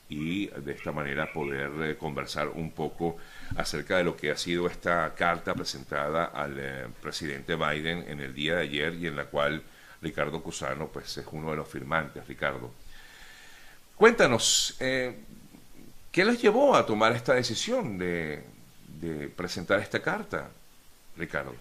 y de esta manera poder conversar un poco acerca de lo que ha sido esta carta presentada al presidente Biden en el día de ayer y en la cual Ricardo Cusano pues es uno de los firmantes. Ricardo, cuéntanos, ¿qué les llevó a tomar esta decisión de presentar esta carta, Ricardo?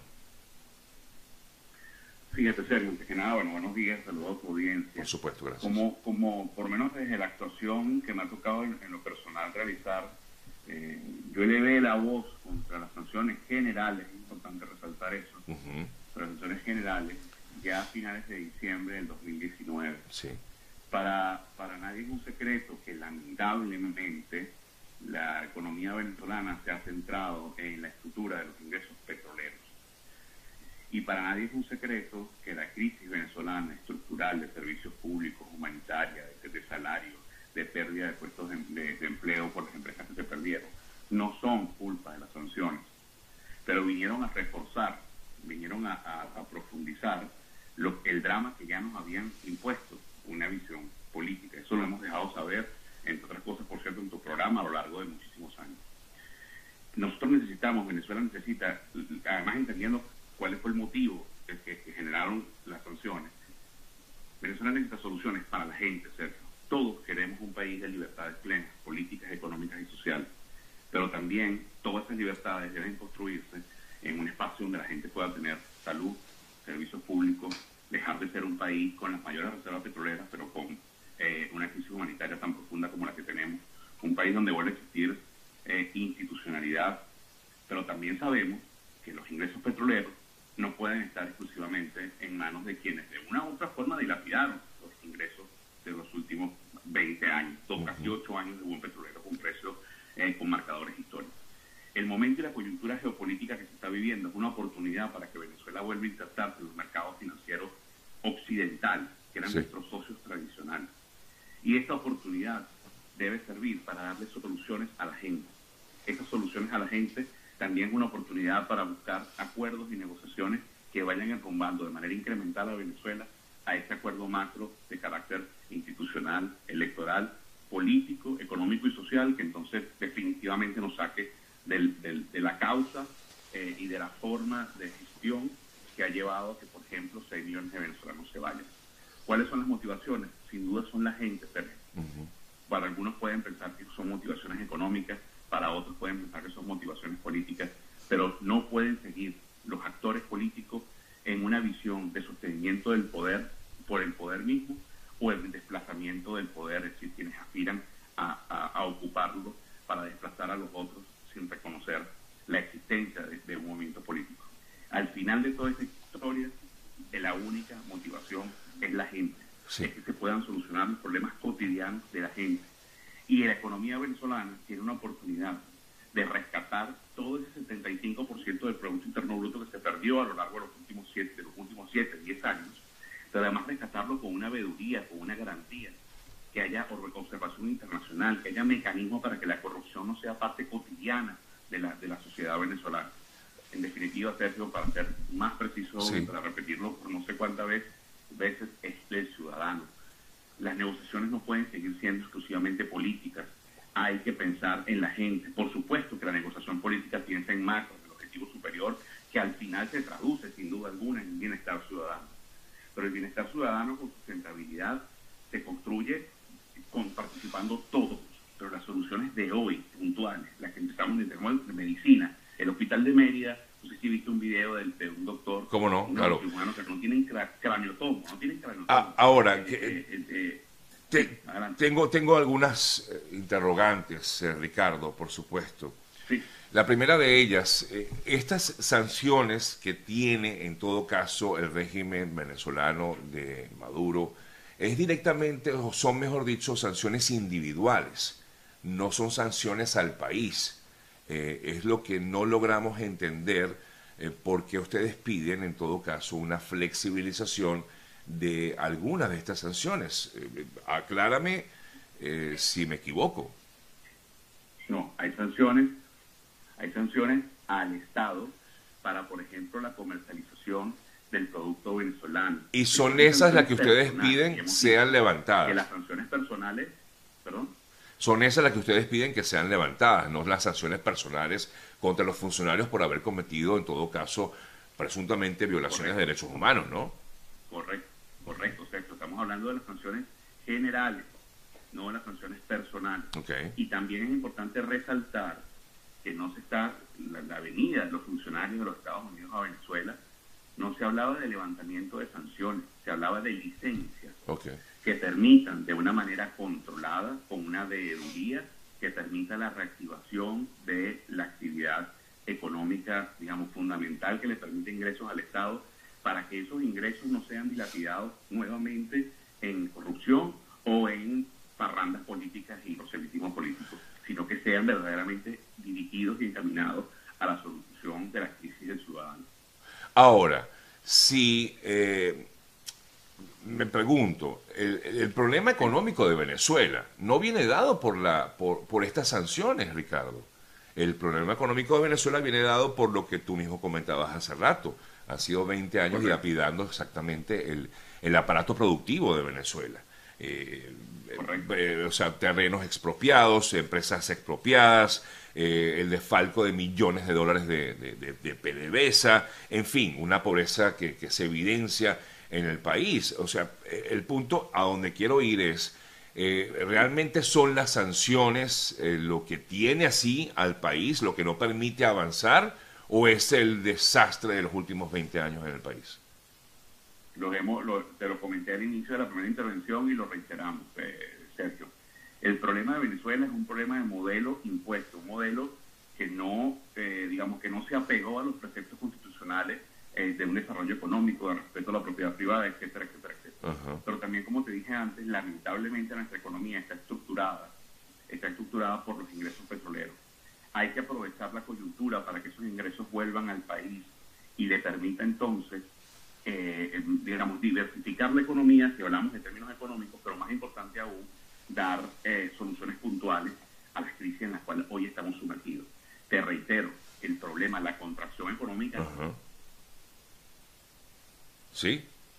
Fíjate, Sergio, antes que nada, bueno, buenos días, saludos a tu Por audiencia. supuesto, gracias. Como por lo menos desde la actuación que me ha tocado en lo personal realizar, yo elevé la voz contra las sanciones generales, es importante resaltar eso, Ujú. las sanciones generales, ya a finales de diciembre del 2019. Sí, Para nadie es un secreto que lamentablemente la economía venezolana se ha centrado en la estructura de los ingresos petroleros. Y para nadie es un secreto que la crisis venezolana estructural de servicios públicos, humanitaria, de salarios, de pérdida de puestos de empleo por las empresas que se perdieron, no son culpa de las sanciones, pero vinieron a reforzar, vinieron a profundizar el drama que ya nos habían impuesto, una visión política. Eso lo hemos dejado saber, entre otras cosas, por cierto, en tu programa a lo largo de muchísimos años. Nosotros necesitamos, Venezuela necesita, además entendiendo cuál fue el motivo que generaron las sanciones, Venezuela necesita soluciones para la gente, Sergio. Todos queremos un país de libertades plenas, políticas, económicas y sociales, pero también todas esas libertades deben construirse en un espacio donde la gente pueda tener salud, servicios públicos, dejar de ser un país con las mayores reservas petroleras, pero con una crisis humanitaria tan profunda como la que tenemos, un país donde vuelve a existir institucionalidad, pero también sabemos que los ingresos petroleros no pueden estar exclusivamente en manos de quienes de una u otra forma dilapidaron los ingresos de los últimos 20 años, casi 8 años de buen petrolero con precios con marcadores históricos. El momento y la coyuntura geopolítica que se está viviendo es una oportunidad para que Venezuela vuelva a insertarse en los mercados financieros occidentales, que eran nuestros socios tradicionales. Y esta oportunidad debe servir para darle soluciones a la gente. Estas soluciones a la gente también es una oportunidad para buscar acuerdos y negociaciones que vayan enrumbando de manera incremental a Venezuela a este acuerdo macro de carácter institucional, electoral, político, económico y social, que entonces definitivamente nos saque de la causa y de la forma de gestión que ha llevado a que, por ejemplo, 6 millones de venezolanos se vayan. ¿Cuáles son las motivaciones? Sin duda son la gente, Sergio. Para algunos pueden pensar que son motivaciones económicas, para otros pueden pensar que son motivaciones políticas, pero no pueden seguir los actores políticos en una visión de sostenimiento del poder por el poder mismo o el desplazamiento del poder, es decir, quienes aspiran a ocuparlo para desplazar a los otros sin reconocer la existencia de un movimiento político. Al final de toda esta historia, la única motivación es la gente, es que se puedan solucionar los problemas cotidianos de la gente. Y la economía venezolana tiene una oportunidad de rescatar todo ese 75% del Producto Interno Bruto que se perdió a lo largo de los últimos 7, 10 años, pero además rescatarlo con una veeduría, con una garantía, que haya observación internacional, que haya mecanismos para que la corrupción no sea parte cotidiana de la sociedad venezolana. En definitiva, Sergio, para ser más preciso, para repetirlo por no sé cuántas veces, es el ciudadano. Las negociaciones no pueden seguir siendo exclusivamente políticas. Hay que pensar en la gente. Por supuesto que la negociación política piensa en macro, en el objetivo superior, que al final se traduce, sin duda alguna, en bienestar ciudadano. Pero el bienestar ciudadano con sustentabilidad se construye participando todos. Pero las soluciones de hoy, puntuales, las que empezamos de medicina, el hospital de Mérida, no sé si viste un video de un doctor. ¿Cómo no? Claro. Que no tienen craneotomo, no tienen craneotomo. Ahora, tengo algunas interrogantes, Ricardo, por supuesto. Sí. La primera de ellas, estas sanciones que tiene en todo caso el régimen venezolano de Maduro, es directamente, o son mejor dicho, sanciones individuales, no son sanciones al país. Es lo que no logramos entender, porque ustedes piden en todo caso una flexibilización de algunas de estas sanciones. Aclárame si me equivoco. No, hay sanciones al Estado para, por ejemplo, la comercialización del producto venezolano. Y son esas las que ustedes piden sean levantadas. Que las sanciones personales, perdón. Son esas las que ustedes piden que sean levantadas, no las sanciones personales contra los funcionarios por haber cometido, en todo caso, presuntamente violaciones de Correcto, derechos humanos, ¿no? correcto, correcto, Sergio. Estamos hablando de las sanciones generales, no de las sanciones personales. Okay. Y también es importante resaltar que no se está, la venida de los funcionarios de los Estados Unidos a Venezuela, no se hablaba de levantamiento de sanciones, se hablaba de licencias Okay. que permitan de una manera controlada, con una veeduría, que permita la reactivación de la actividad económica, digamos, fundamental, que le permite ingresos al Estado, para que esos ingresos no sean dilapidados nuevamente en corrupción o en parrandas políticas y proselitismo político, sino que sean verdaderamente dirigidos y encaminados a la solución de la crisis del ciudadano. Ahora, si me pregunto, el problema económico de Venezuela no viene dado por estas sanciones, Ricardo. El problema económico de Venezuela viene dado por lo que tú mismo comentabas hace rato. Han sido 20 años Correcto. dilapidando exactamente el aparato productivo de Venezuela. O sea, terrenos expropiados, empresas expropiadas, el desfalco de millones de dólares de PDVSA, en fin, una pobreza que se evidencia en el país. O sea, el punto a donde quiero ir es, ¿realmente son las sanciones lo que tiene así al país, lo que no permite avanzar, o es el desastre de los últimos 20 años en el país? Te lo comenté al inicio de la primera intervención y lo reiteramos, Sergio. El problema de Venezuela es un problema de modelo impuesto, un modelo que no, digamos, que no se apegó a los preceptos constitucionales de un desarrollo económico, de respeto a la propiedad privada, etcétera, etcétera, etcétera. Ajá. Pero también, como te dije antes, lamentablemente nuestra economía está estructurada por los ingresos petroleros. Hay que aprovechar la coyuntura para que esos ingresos vuelvan al país y le permita entonces, digamos, diversificar la economía, si hablamos de términos económicos, pero más importante aún, dar soluciones puntuales a las crisis en las cuales hoy estamos sumergidos. Te reitero, el problema, la contracción económica. Ajá. Sí.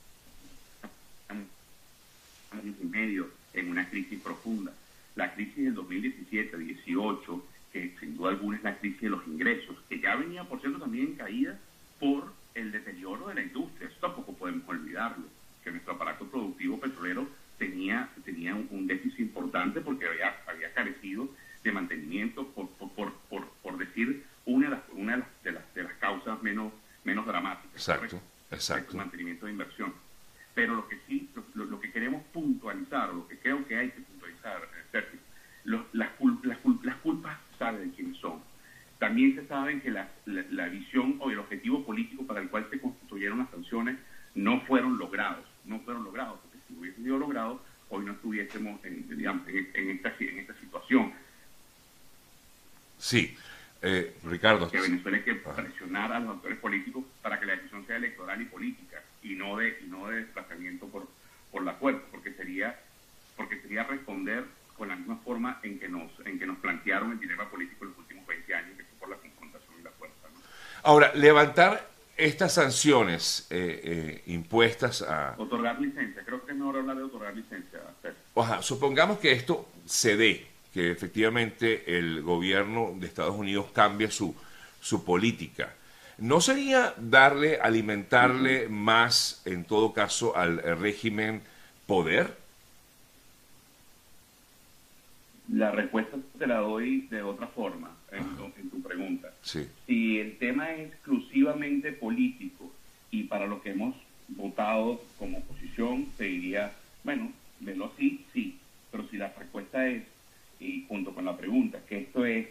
Años y medio en una crisis profunda. La crisis del 2017-18, que sin duda alguna es la crisis de los ingresos, que ya venía, por cierto, también en caída por el deterioro de la industria. Eso tampoco podemos olvidarlo, que nuestro aparato productivo petrolero tenía un déficit importante porque había carecido de mantenimiento, por decir una de las causas menos dramáticas. Exacto, El exacto. mantenimiento de inversión. Pero lo que sí, lo que queremos puntualizar, lo que creo que hay que puntualizar, Sergio, las culpas saben quiénes son. También se saben que la visión o el objetivo político para el cual se constituyeron las sanciones no fueron logrados, porque si hubiesen sido logrados, hoy no estuviésemos en esta situación. Sí. Ricardo. Que Venezuela hay que presionar a los actores políticos para que la decisión sea electoral y política y no de desplazamiento por la fuerza, porque sería responder con la misma forma en que nos plantearon el dilema político en los últimos 20 años, que fue por la confrontación y la fuerza, ¿no? Ahora, levantar estas sanciones impuestas a... Otorgar licencia, creo que es mejor hablar de otorgar licencia. Ajá, supongamos que esto se dé, que efectivamente el gobierno de Estados Unidos cambie su política. ¿No sería alimentarle más, en todo caso, al régimen poder? La respuesta te la doy de otra forma en tu pregunta. Sí. Si el tema es exclusivamente político y para lo que hemos votado como oposición, te diría, bueno, velo así, sí. Pero si la respuesta es, y junto con la pregunta, que esto es,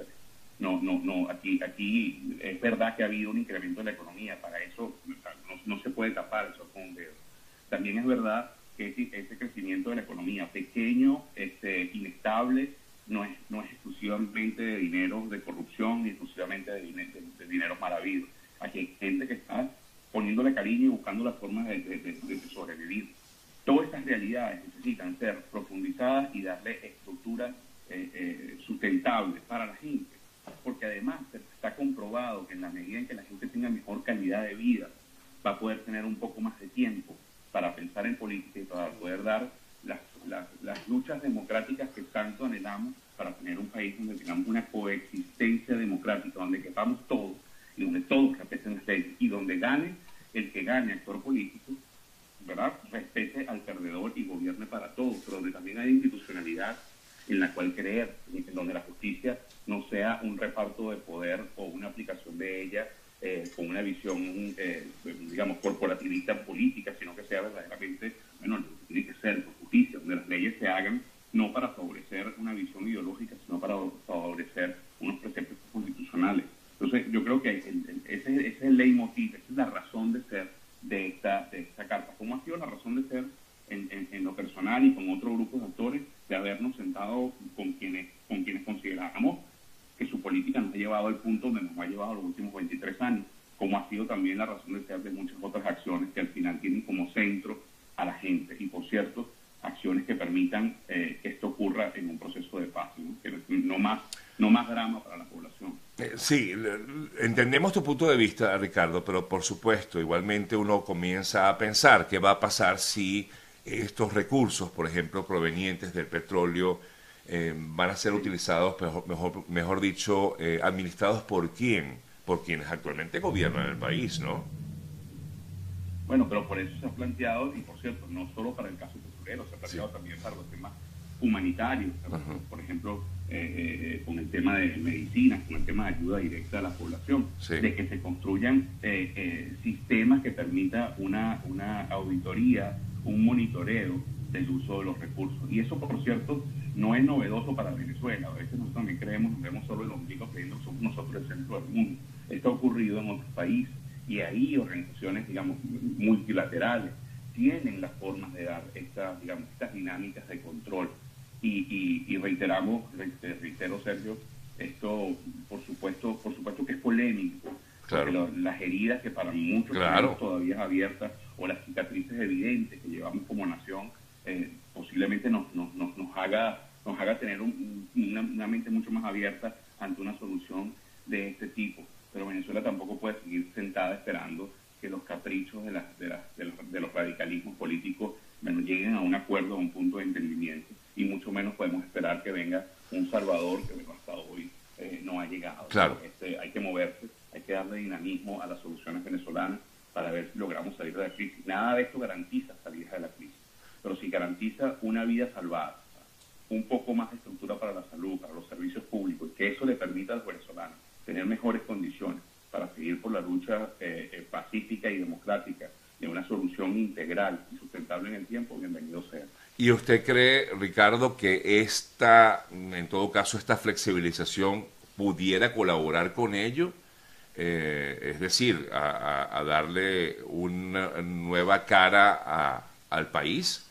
aquí es verdad que ha habido un incremento de la economía, para eso no se puede tapar eso con un dedo. También es verdad que ese crecimiento de la economía, pequeño, inestable, no es exclusivamente de dinero de corrupción, ni exclusivamente de dinero mal habido. Aquí hay gente que está poniéndole cariño y buscando las formas de sobrevivir. Todas estas realidades necesitan ser profundizadas y darle estructura sustentable para la gente, porque además está comprobado que en la medida en que la gente tenga mejor calidad de vida, va a poder tener un poco más de tiempo para pensar en política y para poder dar las luchas democráticas que tanto anhelamos para tener un país donde tengamos una coexistencia democrática, donde quepamos todos y donde todos respeten las leyes y donde gane el que gane actor político, ¿verdad? Respete al perdedor y gobierne para todos, pero donde también hay institucionalidad en la cual creer, en donde la justicia no sea un reparto de poder o una aplicación de ella con una visión, digamos, corporativista política, sino que sea verdaderamente, bueno, lo que tiene que ser justicia, donde las leyes se hagan no para favorecer una visión ideológica, sino para favorecer unos preceptos constitucionales. Entonces, yo creo que ese es el leitmotiv, esa es la razón de ser de esta carta. ¿Cómo ha sido la razón de ser en lo personal y con otros grupos de actores de habernos sentado con quienes consideramos que su política nos ha llevado al punto donde nos ha llevado los últimos 23 años, como ha sido también la razón de ser de muchas otras acciones que al final tienen como centro a la gente y, por cierto, acciones que permitan que esto ocurra en un proceso de paz, ¿no? Que no más drama para la población. Sí, entendemos tu punto de vista, Ricardo, pero por supuesto, igualmente uno comienza a pensar qué va a pasar si estos recursos, por ejemplo, provenientes del petróleo, van a ser utilizados, mejor dicho, administrados por quién, por quienes actualmente gobiernan el país, ¿no? Bueno, pero por eso se ha planteado, y por cierto, no solo para el caso petrolero, se ha planteado también para los temas humanitarios, por ejemplo, con el tema de medicinas, con el tema de ayuda directa a la población, de que se construyan sistemas que permita una auditoría, un monitoreo del uso de los recursos. Y eso, por cierto, no es novedoso para Venezuela. A veces nosotros también nos vemos solo el ombligo creyendo que somos nosotros el centro del mundo. Esto ha ocurrido en otros países y ahí organizaciones, digamos, multilaterales tienen las formas de dar estas dinámicas de control. Y reitero, Sergio, esto por supuesto que es polémico. Claro. Las heridas que para muchos todavía es abiertas, o las cicatrices evidentes que llevamos como nación, posiblemente nos haga tener una mente mucho más abierta ante una solución de este tipo. Pero Venezuela tampoco puede seguir sentada esperando que los caprichos de los radicalismos políticos lleguen a un acuerdo, a un punto de entendimiento, y mucho menos podemos esperar que venga un Salvador que hasta hoy no ha llegado. Claro. Hay que moverse, hay que darle dinamismo a las soluciones venezolanas para ver si logramos salir de la crisis. Nada de esto garantiza salir de la crisis, pero sí garantiza una vida salvada, un poco más de estructura para la salud, para los servicios públicos, y que eso le permita a los venezolanos tener mejores condiciones para seguir por la lucha pacífica y democrática de una solución integral y sustentable en el tiempo. Bienvenido sea. ¿Y usted cree, Ricardo, que en todo caso, esta flexibilización pudiera colaborar con ello? Es decir, a darle una nueva cara al país.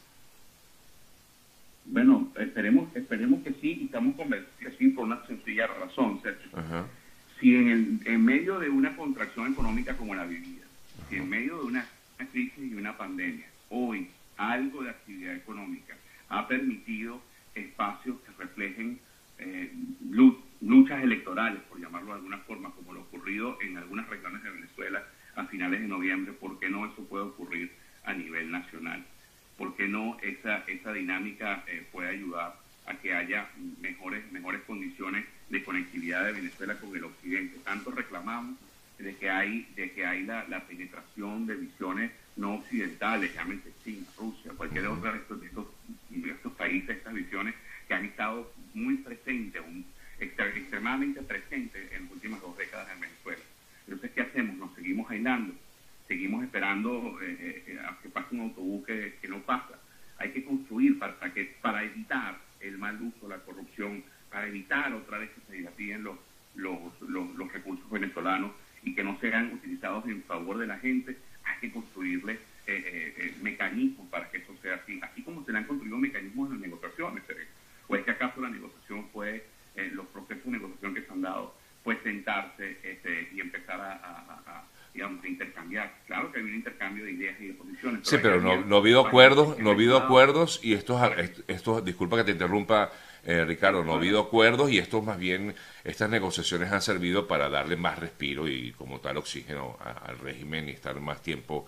Bueno, esperemos que sí, y estamos convencidos que sí por una sencilla razón, Sergio. Si en medio de una contracción económica como la vivida, si en medio de una crisis y una pandemia, hoy algo de actividad económica ha permitido espacios que reflejen luchas electorales, por llamarlo de alguna forma, como lo ocurrido en algunas regiones de Venezuela a finales de noviembre, ¿por qué no eso puede ocurrir a nivel nacional? ¿Por qué no esa dinámica puede ayudar a que haya mejores condiciones de conectividad de Venezuela con el occidente? Tanto reclamamos de que hay la penetración de visiones no occidentales, llámense China, Rusia, cualquier otro de estos países, estas visiones que han estado muy presentes, extremadamente presentes en las últimas 2 décadas en Venezuela. Entonces, ¿qué hacemos? Nos seguimos aislando, seguimos esperando a que pase un autobús que no pasa. Hay que construir para evitar el mal uso, la corrupción, para evitar otra vez que se dilapiden los recursos venezolanos y que no sean utilizados en favor de la gente. Hay que construirle mecanismos para que eso sea así como se le han construido mecanismos en las negociaciones. ¿O es que acaso la negociación los procesos de negociación que se han dado, pues sentarse y empezar a intercambiar? Claro que hay un intercambio de ideas y de posiciones. Sí, pero no ha habido acuerdos, y estos, disculpa que te interrumpa, Ricardo, no ha habido acuerdos, y estas negociaciones han servido para darle más respiro y como tal oxígeno al régimen y estar más tiempo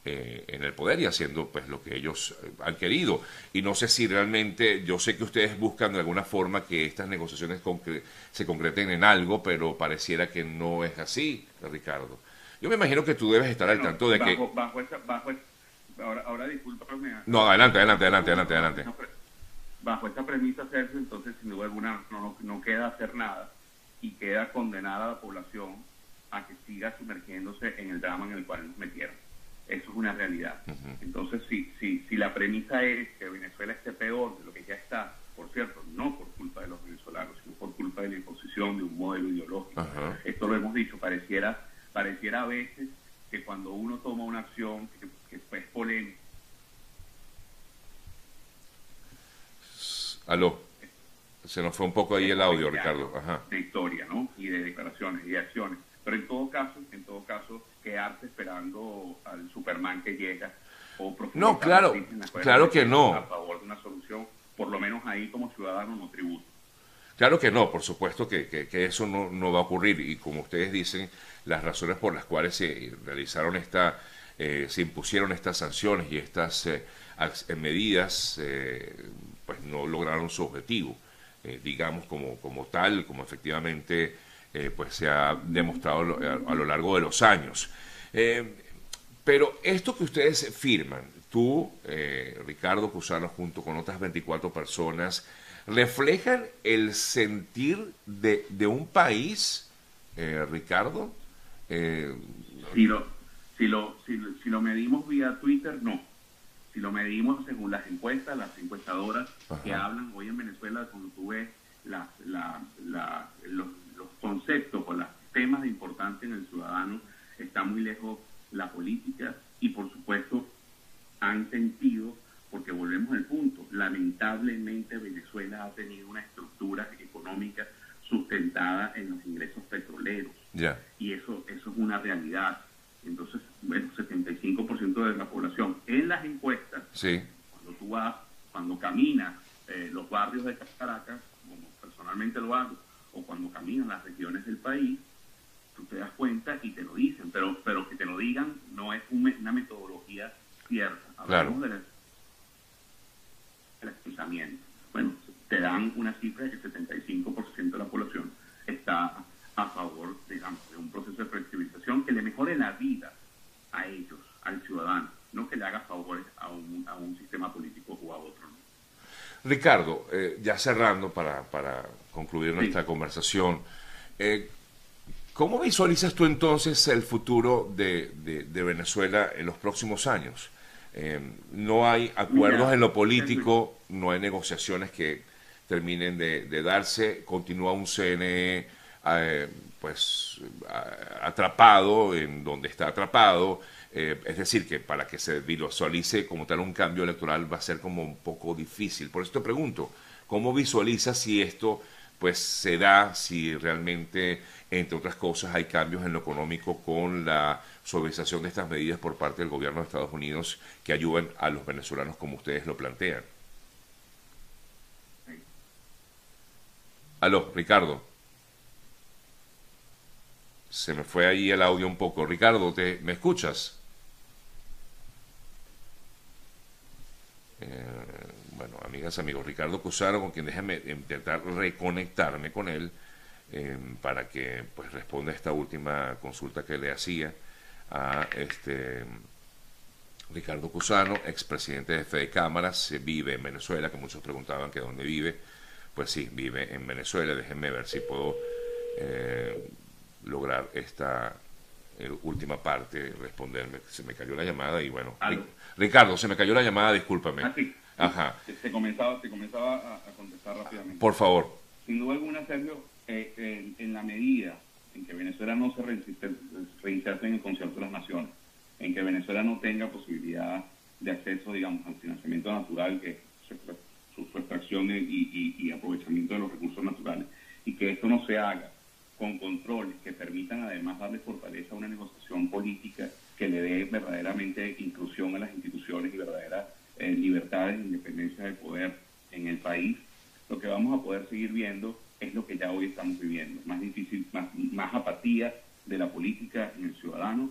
en el poder y haciendo pues lo que ellos han querido. Y no sé si realmente, yo sé que ustedes buscan de alguna forma que estas negociaciones se concreten en algo, pero pareciera que no es así, Ricardo. Yo me imagino que tú debes estar al tanto de que... Ahora discúlpame. No, adelante. Bajo esta premisa, Sergio, entonces sin duda alguna no queda hacer nada y queda condenada a la población a que siga sumergiéndose en el drama en el cual nos metieron. Eso es una realidad. Entonces, si la premisa es que Venezuela esté peor de lo que ya está, por cierto, no por culpa de los venezolanos, sino por culpa de la imposición de un modelo ideológico. Esto lo hemos dicho, pareciera a veces que cuando uno toma una acción que es polémica. Aló, se nos fue un poco ahí el audio, Ricardo. De historia, ¿no? Y de declaraciones y de acciones. Pero en todo caso, quedarse esperando al Superman que llega o no, claro que no. A favor de una solución, por lo menos ahí como ciudadano no tributo. Claro que no, por supuesto que eso no va a ocurrir. Y como ustedes dicen, las razones por las cuales se realizaron se impusieron estas sanciones y estas medidas, pues no lograron su objetivo. Digamos como tal, como efectivamente pues se ha demostrado a lo largo de los años. Pero esto que ustedes firman, tú, Ricardo Cusano, junto con otras 24 personas, ¿reflejan el sentir de un país, Ricardo? Si lo medimos vía Twitter, no. Si lo medimos según las encuestas, las encuestadoras que hablan hoy en Venezuela, cuando tú ves los conceptos o los temas de importancia en el ciudadano, está muy lejos la política y por supuesto han sentido, porque volvemos al punto, lamentablemente Venezuela ha tenido una estructura económica sustentada en los ingresos petroleros. Y eso es una realidad. Entonces, bueno, 75% de la población en las encuestas, cuando tú vas, cuando caminas los barrios de Caracas, como personalmente lo hago, o cuando caminas las regiones del país, tú te das cuenta y te lo dicen, pero que te lo digan no es una metodología cierta. Hablamos del pensamiento. Bueno, te dan una cifra de que 75% de la población está a favor, digamos, de un proceso de flexibilización que le mejore la vida a ellos, al ciudadano, no que le haga favores a un sistema político o a otro. Ricardo, ya cerrando para concluir nuestra conversación, ¿cómo visualizas tú entonces el futuro de Venezuela en los próximos años? No hay acuerdos en lo político, no hay negociaciones que terminen de darse, continúa un CNE atrapado en donde está atrapado, es decir, que para que se visualice como tal un cambio electoral va a ser como un poco difícil. Por eso te pregunto, ¿cómo visualizas si esto pues se da, si realmente, entre otras cosas, hay cambios en lo económico con la suavización de estas medidas por parte del gobierno de Estados Unidos que ayuden a los venezolanos como ustedes lo plantean? Aló, Ricardo. Se me fue ahí el audio un poco. Ricardo, ¿me escuchas? Bueno, amigas, amigos, Ricardo Cusano, con quien déjame intentar reconectarme con él para que pues responda a esta última consulta que le hacía a Ricardo Cusano, expresidente de Fede Cámaras, vive en Venezuela, que muchos preguntaban que dónde vive. Pues sí, vive en Venezuela. Déjenme ver si puedo lograr esta última parte, responderme. Se me cayó la llamada y bueno. Ricardo, se me cayó la llamada, discúlpame. Sí. Ajá. Te comenzaba a contestar rápidamente. Por favor. Sin duda alguna, Sergio, en la medida en que Venezuela no se reinserte en el concierto de las naciones, en que Venezuela no tenga posibilidad de acceso, digamos, al financiamiento natural, que su extracción y aprovechamiento de los recursos naturales, y que esto no se haga con controles que permitan además darle fortaleza a una negociación política que le dé verdaderamente inclusión a las instituciones y verdaderas libertades e independencia de poder en el país, lo que vamos a poder seguir viendo es lo que ya hoy estamos viviendo, más difícil, más apatía de la política en el ciudadano,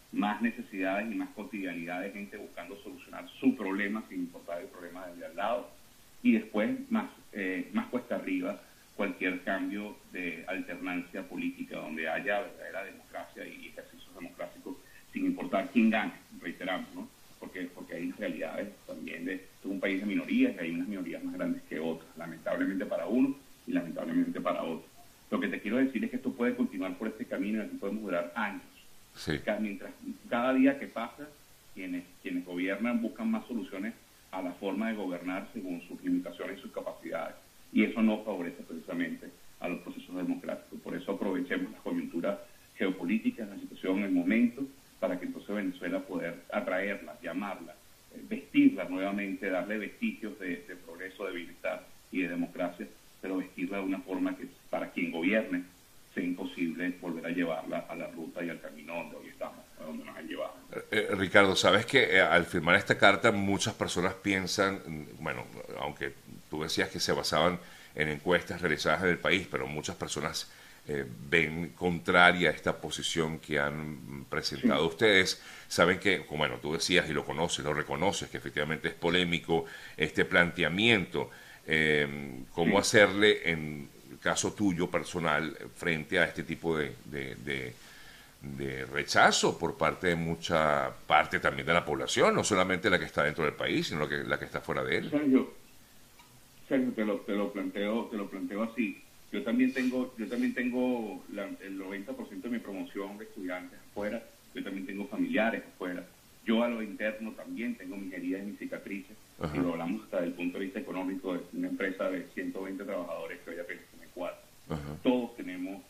más necesidades y más cotidianidad de gente buscando solucionar su problema sin importar el problema del de al lado, y después más cuesta arriba cualquier cambio de alternancia política donde haya verdadera democracia y ejercicios democráticos sin importar quién gane, reiteramos, ¿no? Porque hay realidades también de un país de minorías y hay unas minorías más grandes que otras, lamentablemente para uno y lamentablemente para otro. Lo que te quiero decir es que esto puede continuar por este camino y aquí podemos durar años. Sí. Mientras cada día que pasa, quienes gobiernan buscan más soluciones a la forma de gobernar según sus limitaciones y sus capacidades. Y eso no favorece precisamente a los procesos democráticos. Por eso aprovechemos las coyunturas geopolíticas, la situación, el momento, para que entonces Venezuela poder atraerla, llamarla, vestirla nuevamente, darle vestigios de progreso, de bienestar y de democracia, pero vestirla de una forma que para quien gobierne sea imposible volver a llevarla a la ruta y al camino donde hoy estamos, a donde nos han llevado. Ricardo, sabes que al firmar esta carta muchas personas piensan, bueno, aunque tú decías que se basaban en encuestas realizadas en el país, pero muchas personas ven contraria esta posición que han presentado ustedes. Saben que, bueno, tú decías y lo conoces, lo reconoces, que efectivamente es polémico este planteamiento. ¿Cómo hacerle en el caso tuyo personal frente a este tipo de rechazo por parte de mucha parte también de la población, no solamente la que está dentro del país, sino la que está fuera de él? Sergio, te lo planteo así. Yo también tengo el 90% de mi promoción de estudiantes afuera. Yo también tengo familiares afuera. Yo a lo interno también tengo mis heridas y mis cicatrices. Ajá. Y lo hablamos hasta desde el punto de vista económico de una empresa de 120 trabajadores que hoy apenas tiene 4. Ajá. Todos tenemos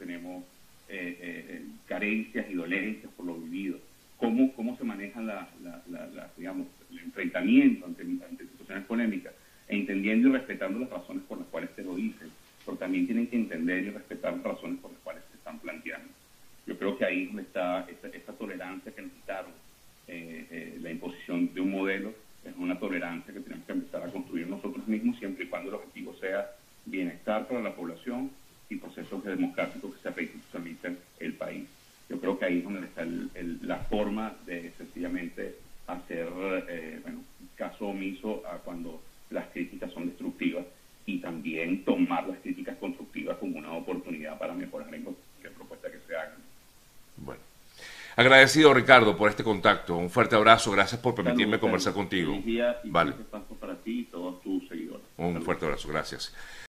carencias y dolencias por lo vivido. ¿Cómo se manejan digamos, el enfrentamiento ante situaciones polémicas? Entendiendo y respetando las razones por las cuales te lo dicen, pero también tienen que entender y respetar las razones por las cuales se están planteando. Yo creo que ahí es donde está esta tolerancia que necesitaron. La imposición de un modelo es una tolerancia que tenemos que empezar a construir nosotros mismos, siempre y cuando el objetivo sea bienestar para la población y procesos democráticos que se reinstitucionalicen el país. Yo creo que ahí es donde está la forma de sencillamente hacer caso omiso a cuando las críticas son destructivas y también tomar las críticas constructivas como una oportunidad para mejorar en cualquier propuesta que se haga. Bueno, agradecido, Ricardo, por este contacto. Un fuerte abrazo, gracias por permitirme conversar contigo. Feliz día y vale. Paso para ti y todos tus seguidores. Un fuerte abrazo, gracias.